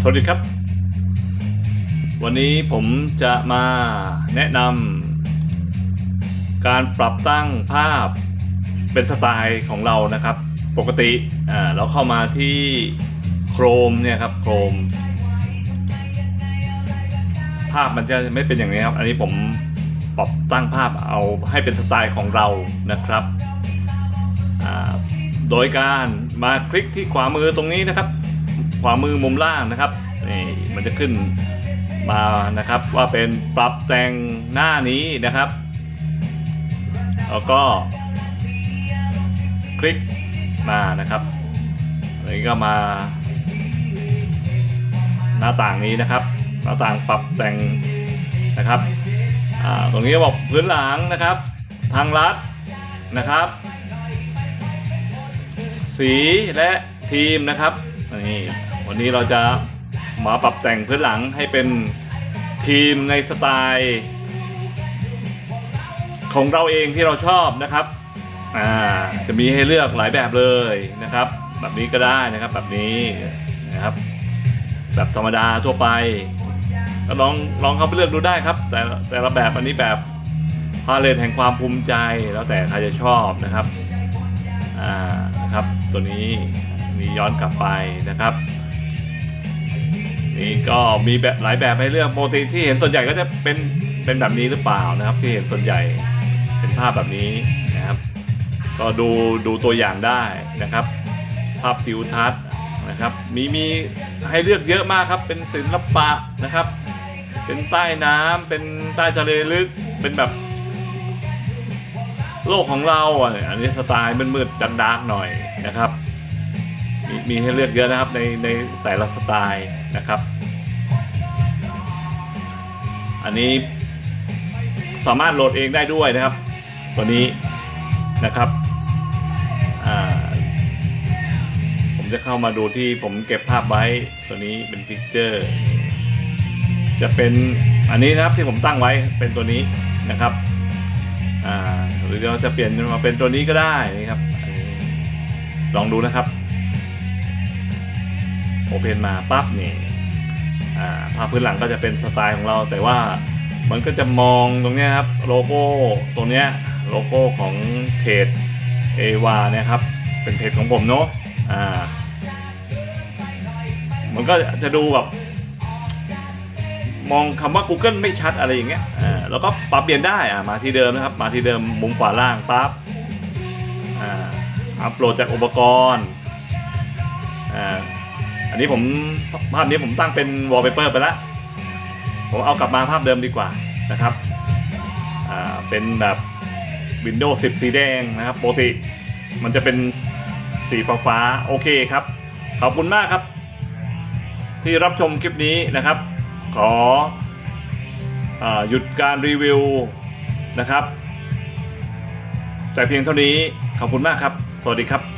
วัสดีครับวันนี้ผมจะมาแนะนำการปรับตั้งภาพเป็นสไตล์ของเรานะครับปกติเราเข้ามาที่โครมเนี่ยครับโครมภาพมันจะไม่เป็นอย่างนี้ครับอันนี้ผมปรับตั้งภาพเอาให้เป็นสไตล์ของเรานะครับโดยการมาคลิกที่ขวามือตรงนี้นะครับขวามือมุมล่างนะครับนี่มันจะขึ้นมานะครับว่าเป็นปรับแต่งหน้านี้นะครับแล้วก็คลิกมานะครับแล้วก็มาหน้าต่างนี้นะครับหน้าต่างปรับแต่งนะครับตรงนี้บอกพื้นหลังนะครับทางลัดนะครับสีและทีมนะครับนี่วันนี้เราจะมาปรับแต่งพื้นหลังให้เป็นทีมในสไตล์ของเราเองที่เราชอบนะครับจะมีให้เลือกหลายแบบเลยนะครับแบบนี้ก็ได้นะครับแบบนี้นะครับแบบธรรมดาทั่วไปก็ลองเข้าไปเลือกดูได้ครับแต่ละแบบอันนี้แบบพาเลทแห่งความภูมิใจแล้วแต่ใครจะชอบนะครับนะครับตัวนี้ย้อนกลับไปนะครับนี่ก็มีแบบหลายแบบให้เลือกปกติที่เห็นส่วนใหญ่ก็จะเป็นแบบนี้หรือเปล่านะครับที่เห็นส่วนใหญ่เป็นภาพแบบนี้นะครับก็ดูตัวอย่างได้นะครับภาพทิวทัศน์นะครับมีให้เลือกเยอะมากครับเป็นศิลปะนะครับเป็นใต้น้ำเป็นใต้ทะเลลึกเป็นแบบโลกของเราอันนี้สไตล์มืดๆดาร์กๆหน่อยนะครับมีให้เลือกเยอะนะครับในแต่ละสไตล์นะครับอันนี้สามารถโหลดเองได้ด้วยนะครับตัวนี้นะครับผมจะเข้ามาดูที่ผมเก็บภาพไว้ตัวนี้เป็นพิกเจอร์จะเป็นอันนี้นะครับที่ผมตั้งไว้เป็นตัวนี้นะครับหรือเราจะเปลี่ยนมาเป็นตัวนี้ก็ได้นี่ครับลองดูนะครับโอเพนมาปั๊บนี่ภาพพื้นหลังก็จะเป็นสไตล์ของเราแต่ว่ามันก็จะมองตรงนี้ครับโลโก้ตรงนี้โลโก้ของเพจเอวาเนี่ยครับเป็นเพจของผมเนาะมันก็จะดูแบบมองคำว่า Google ไม่ชัดอะไรอย่างเงี้ยแล้วก็ปรับเปลี่ยนได้มาที่เดิมนะครับมาที่เดิมมุมขวาล่างปั๊บอัปโหลดจากอุปกรณ์อันนี้ภาพนี้ผมตั้งเป็นวอลเปเปอร์ไปแล้วผมเอากลับมาภาพเดิมดีกว่านะครับเป็นแบบ Windows 10 สีแดงนะครับปกติมันจะเป็นสีฟ้าโอเคครับขอบคุณมากครับที่รับชมคลิปนี้นะครับขอหยุดการรีวิวนะครับแต่เพียงเท่านี้ขอบคุณมากครับสวัสดีครับ